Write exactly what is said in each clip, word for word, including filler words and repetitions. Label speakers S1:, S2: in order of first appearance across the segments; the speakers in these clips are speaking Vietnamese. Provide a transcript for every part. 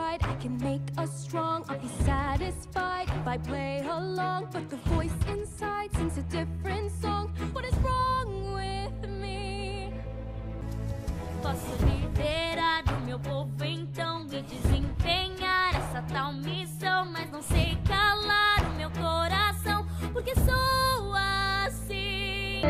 S1: pride. I can make us strong, I'll be satisfied if I play along. But the voice inside sings a different song. What is wrong with me?
S2: Posso liderar o meu povo, então me desempenhar essa tal missão, mas não sei calar o meu coração, porque sou assim.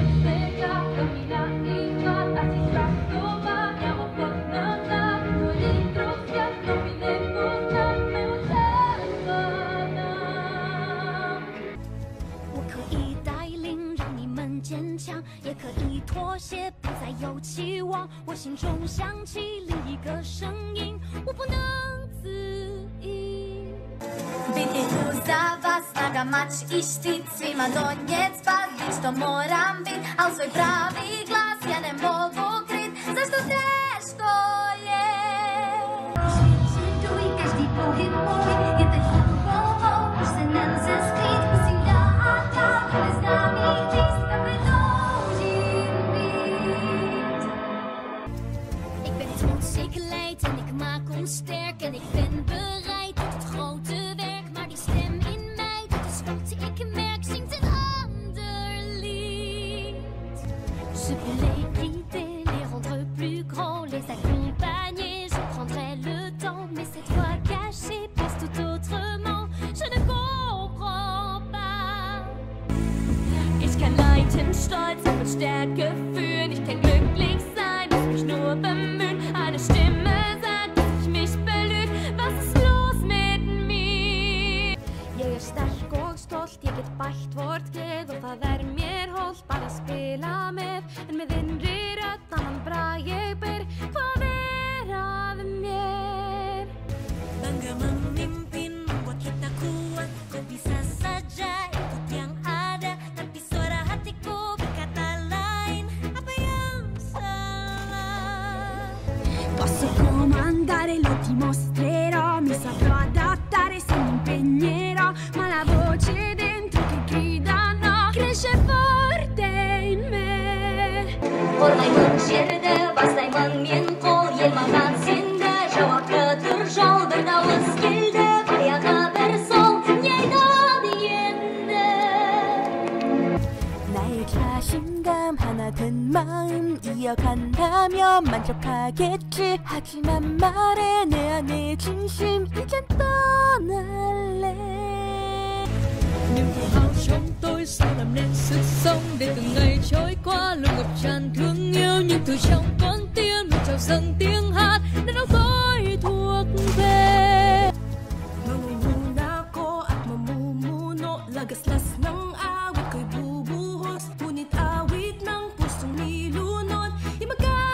S2: 我可以带领让你们坚强，也可以妥协不再有期望。我心中响起另一个声音，我不能自已。
S3: Bit idu za vas, snaga mać i štit, svima donjet spas, bit što moram bit, al svoj pravi glas ja ne mogu krit, zašto teško je? Žituj každý pohyb můj, je teď takovou, už se nelze skrýt, musím dát dál do neznámých míst, tam kde toužím být.
S2: Ik ben trots, ik leid en ik maak ons sterk en ik ben bereid tot het grote werk. Maar die stem in mij, dat is wat ik merk, zingt een ander lied. Je peux les guider, les rendre plus grands, les accompagner, je prendrai le temps. Mais cette voix cachée pense tout autrement, je ne comprends pas. Ich kann leiten, stolz und mit Stärke führen. Ich kann glücklich sein, muss mich nur bemühen. Eine Stimme sagt, dass ich mich belüg. Was ist los mit mér? Ég er sterk og stolt, ég get bætt vort geð og það er mér hollt bara að spila með. En með innri rödd annan brag ég ber, hvað er að mér? Bangga memimpin membuat kita kuat, kau bisa saja ikut yang ada, tapi suara hatiku berkata lain. Apa yang salah?
S1: Posso comandare, lo dimostrerò, mi saprò adattare se mi impegnerò, ma la voce dentro che grida no, cresce forte in me.
S2: Ormai mân yerde, basтай mân мен қол, ел маған сенді, жауапты тұр жол, бір дауыс келді, баяғы бір сол, не айтады енді?
S1: 나의 자신감 하나 든 마음 이어간다면 만족하겠지. 하지만 말해 내 안의 진심 이젠 떠날래.
S4: Niềm tự hào trong tôi sao làm nên sức sống để từng ngày trôi qua luôn ngập tràn thương yêu, nhưng từ trong con tim luôn trào dâng tiếng hát để nó tôi thuộc về.
S1: Mangunguna ko at mamumuno, lagaslas ng awit ko'y bubuhos, ngunit awit ng pusong nilunod, di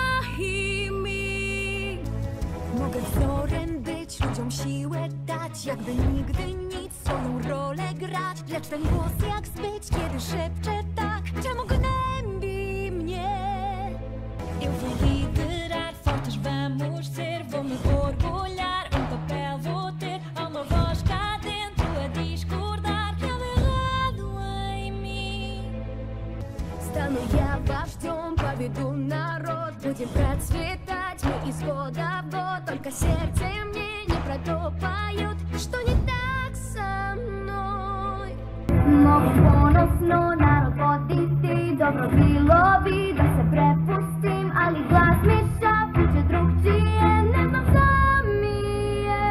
S1: magkahimig. Mogę wzorem być, ludziom siłę dać, jakby nigdy nic, swoją rolę grać. Lecz ten głos jak zbyć, kiedy szepcze tak, czemu gnębi mnie?
S4: Eu vou liderar, fortes vamos ser, vou me orgulhar, um papel vou ter, há uma voz cá dentro a discordar que há de errado em mim.
S1: Стану я вождем, поведу народ, будем процветать мы из года в год. Только сердце мне не про то поет, что не так со mной.
S3: Mogu ponosno narod voditi, dobro bilo bi da se prepustim, ali glas mi šapuće drugčije, ne znam šta mi je.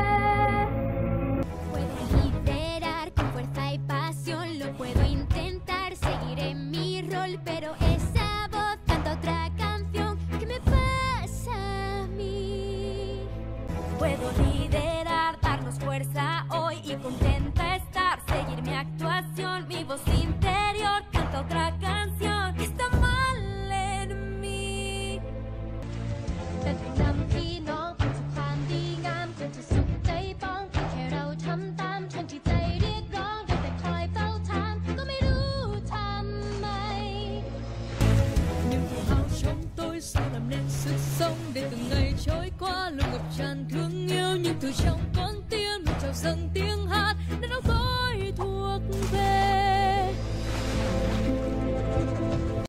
S2: Puedo liderar con fuerza y pasión, lo puedo intentar, seguiré mi rol, pero esa voz canta otra canción. ¿Qué me pasa a mí? Puedo liderar, darnos fuerza hoy y contenta estar, seguir mi actuación, mi voz interior canta otra canción. ¿Qué está mal en mí?
S1: เป็นผู้นำพี่น้องเป็นสุขความดีงามจนจะสุขใจป้องเพียงแค่เราทำตามทนที่ใจเรียกร้องได้แต่คอยเฝ้าถามก็ไม่รู้ทำไม
S4: Niềm tự hào trong tôi sao làm nên sức sống để từng ngày trôi qua luôn ngập tràn thương yêu, nhưng từ trong con tim luôn trào dâng tiếng